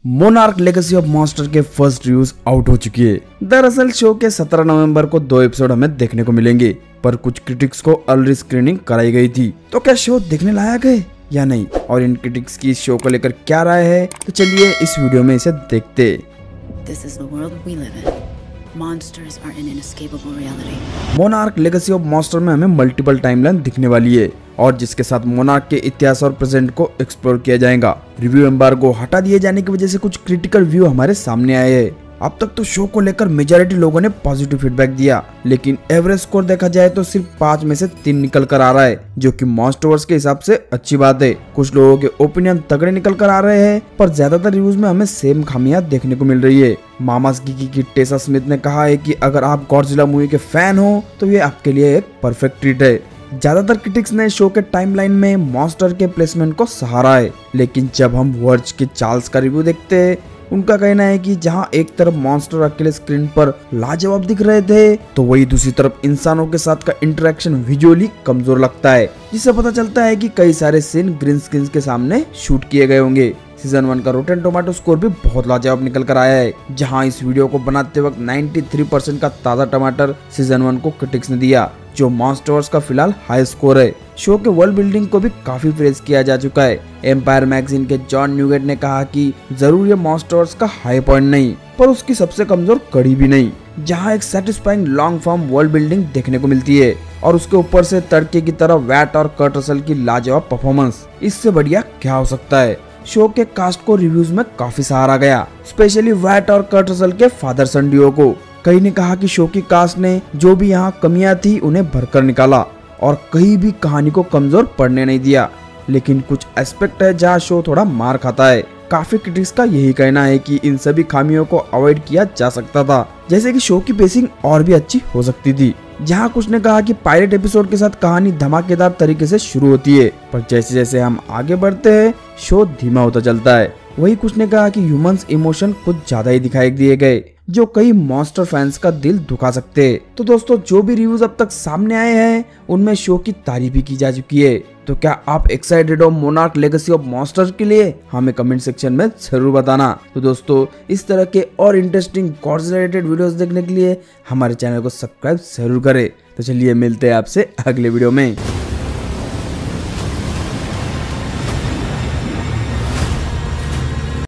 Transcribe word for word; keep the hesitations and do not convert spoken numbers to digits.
Monarch Legacy of Monsters के first reviews out हो चुकी है। दरअसल शो के सत्रह नवंबर को दो एपिसोड हमें देखने को मिलेंगे, पर कुछ क्रिटिक्स को अर्ली स्क्रीनिंग कराई गई थी। तो क्या शो देखने लायक है या नहीं, और इन क्रिटिक्स की इस शो को लेकर क्या राय है, तो चलिए इस वीडियो में इसे देखते। This is the world we live in. Monsters are an inescapable reality. Monarch Legacy of Monster में हमें मल्टीपल टाइमलाइन दिखने वाली है, और जिसके साथ मोनार्क के इतिहास और प्रेजेंट को एक्सप्लोर किया जाएगा। रिव्यू एम्बार्गो हटा दिए जाने की वजह से कुछ क्रिटिकल व्यू हमारे सामने आए हैं। अब तक तो शो को लेकर मेजॉरिटी लोगों ने पॉजिटिव फीडबैक दिया, लेकिन एवरेज स्कोर देखा जाए तो सिर्फ पाँच में से तीन निकल कर आ रहा है, जो कि मॉन्स्टरवर्स के हिसाब से अच्छी बात है। कुछ लोगों के ओपिनियन तगड़े निकल कर आ रहे हैं, पर ज्यादातर रिव्यूज में हमें सेम खामियां देखने को मिल रही है। मामास गिगी की टेसा स्मिथ ने कहा है कि अगर आप गॉडजिला मूवी के फैन हो तो ये आपके लिए एक परफेक्ट ट्रीट है। ज्यादातर क्रिटिक्स ने शो के टाइमलाइन में मॉन्स्टर के प्लेसमेंट को सहारा है, लेकिन जब हम वर्ज के चार्ल्स का रिव्यू देखते हैं, उनका कहना है कि जहां एक तरफ मॉन्स्टर अकेले स्क्रीन पर लाजवाब दिख रहे थे, तो वही दूसरी तरफ इंसानों के साथ का इंटरेक्शन विजुअली कमजोर लगता है, जिससे पता चलता है कि कई सारे सीन ग्रीन स्क्रीन के सामने शूट किए गए होंगे। सीजन वन का रोटेन टोमेटो स्कोर भी बहुत लाजवाब निकल कर आया है, जहां इस वीडियो को बनाते वक्त तिरानवे परसेंट का ताजा टमाटर सीजन वन को क्रिटिक्स ने दिया, जो मॉन्स्टर्स का फिलहाल हाई स्कोर है। शो के वर्ल्ड बिल्डिंग को भी काफी प्रेज किया जा चुका है। एम्पायर मैगजीन के जॉन न्यूगेट ने कहा कि जरूर ये मॉन्स्टर्स का हाई पॉइंट नहीं, पर उसकी सबसे कमजोर कड़ी भी नहीं, जहां एक satisfying long form world building देखने को मिलती है, और उसके ऊपर से तड़के की तरह वैट और कर्ट रसल की लाजवाब परफॉर्मेंस। इससे बढ़िया क्या हो सकता है। शो के कास्ट को रिव्यूज में काफी सहारा गया, स्पेशली वैट और कर्ट रसल के फादर सन डुओ को। कई ने कहा कि शो की कास्ट ने जो भी यहाँ कमियां थी उन्हें भरकर निकाला, और कहीं भी कहानी को कमजोर पड़ने नहीं दिया। लेकिन कुछ एस्पेक्ट है जहाँ शो थोड़ा मार खाता है। काफी क्रिटिक्स का यही कहना है कि इन सभी खामियों को अवॉइड किया जा सकता था, जैसे कि शो की पेसिंग और भी अच्छी हो सकती थी। जहाँ कुछ ने कहा कि पायलट एपिसोड के साथ कहानी धमाकेदार तरीके से शुरू होती है, पर जैसे जैसे हम आगे बढ़ते हैं शो धीमा होता चलता है। वही कुछ ने कहा कि ह्यूमंस इमोशन कुछ ज्यादा ही दिखाई दिए गए, जो कई मॉन्स्टर फैंस का दिल दुखा सकते हैं। तो दोस्तों, जो भी रिव्यूज अब तक सामने आए हैं उनमें शो की तारीफ भी की जा चुकी है। तो क्या आप एक्साइटेड हो मोनार्क लेगेसी ऑफ मॉन्स्टर के लिए? हमें कमेंट सेक्शन में जरूर बताना। तो दोस्तों, इस तरह के और इंटरेस्टिंग गॉडजिला रिलेटेड वीडियोस देखने के लिए हमारे चैनल को सब्सक्राइब जरूर करें। तो चलिए मिलते हैं आपसे अगले वीडियो में।